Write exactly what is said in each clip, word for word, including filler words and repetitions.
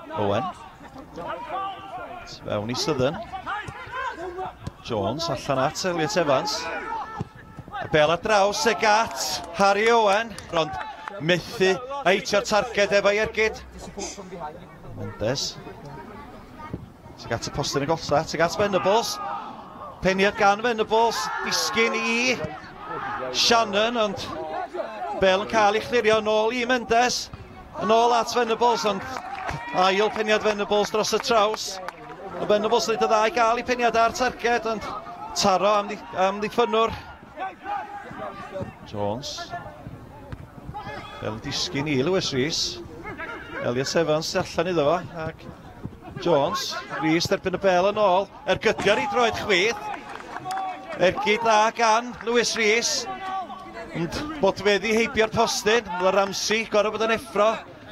Owen. Fewn i Southern. Jones allan at Elliot Evans. A bel ar draws ag at Harry Owen. Rond methu eitio'r targed efo iargyd. Mendes. Teg at y postyn y golla. Teg at Venables. Peniad gan Venables. Disgyn i Shannon. Ond bel yn cael ei chlirio nôl i Mendes. Yn ôl at Venables. Ond ail peniad Venables dros y traws. A Venables wneud y dda i gael ei peniad ar targed. Ond taro am, am ddiffynwr. Jones. Bel yn disgyn i Lewis Rhys. Elliot Evans allan iddo fo. Ac Jones. Rhys derbyn y bel yn ôl. Ergydiar i droed chwith. Ergyd dda gan Lewis Rhys. Ond bodfeddi heibio'r postyn. Mae Ramsey gorau bod yn effro.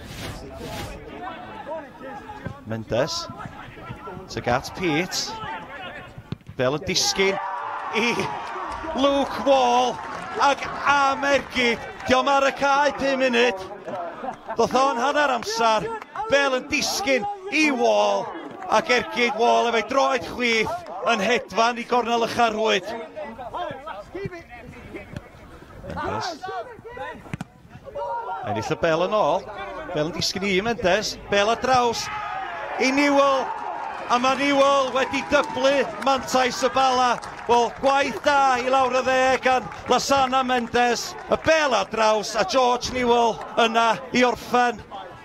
Mendes. Teg at Pete. Bel yn disgyn i Luke Wall. Ac am ergyd. Diolch ar y cae pum munud. Doedd o'n hanner amser. Bel yn disgyn i Wall. Ac ergyd Wall efo'i droed chwith yn hedfan i gornel y charwyd. Mendes. Ennill y bel yn ôl. Bel yn disgyn i Mendes. Bel ar draws i Newell. A mae Newell wedi dyblu mantais y Bala. Wel, gwaith da i lawr y dde gan Lasana Mendes. Y bel ar draws a George Newell yna i orffen.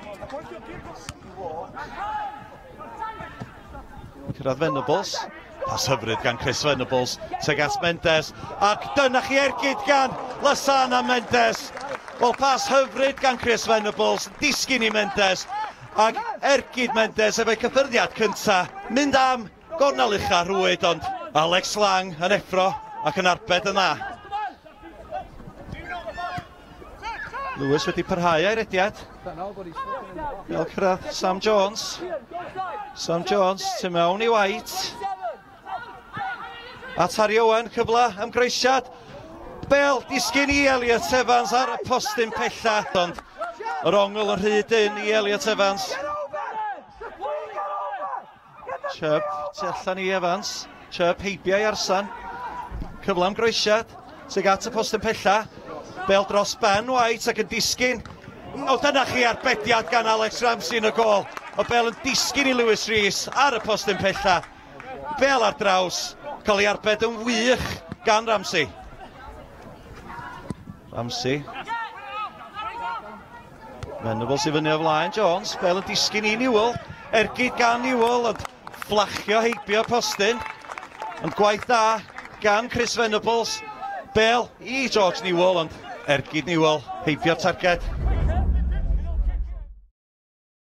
Cyrraedd Venables. Pas hyfryd gan Chris Venables. Teg at Mendes. Ac dyna chi ergyd gan Lasana Mendes. Wel, pas hyfryd gan Chris Venables. Disgyn i Mendes. Ac ergyd Mendes efo'i cyffyrddiad cynta. Mynd am gornel ucha rwyd, ond Alex Lang yn effro ac yn arbed yna. Lewis wedi parhau a'i rediad. Fel cyrraedd Sam Jones. Sam Jones, tu mewn i White. At Harry Owen, cyfle am groesiad. Bel disgyn i Elliot Evans ar y postyn pella. Ond yr ongl yn rhyd yn i Elliot Evans. Chubb tu allan i Evans. Chubb heibiau arsan. Cyfle am groesiad. Teg at y postyn pella. Bel dros Ben White ac yn disgyn. O, dyna chi arbediad gan Alex Ramsey yn y gol. O bel yn disgyn i Lewis Rhys ar y postyn pella. Bel ar draws. Cael ei arbed yn wych gan Ramsey. Ramsey. Venables i fyny o flaen Jones. Bel yn disgyn i Newell. Ergyd gan Newell. Ond fflachio heibio postyn. Ond gwaith da gan Chris Venables. Bel i George Newell. Ond ergyd Newell heibio'r targed.